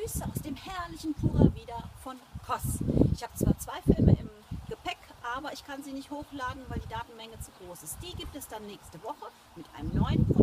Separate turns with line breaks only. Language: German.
Grüße aus dem herrlichen Pura Vida von Kos. Ich habe zwar 2 Filme im Gepäck, aber ich kann sie nicht hochladen, weil die Datenmenge zu groß ist. Die gibt es dann nächste Woche mit einem neuen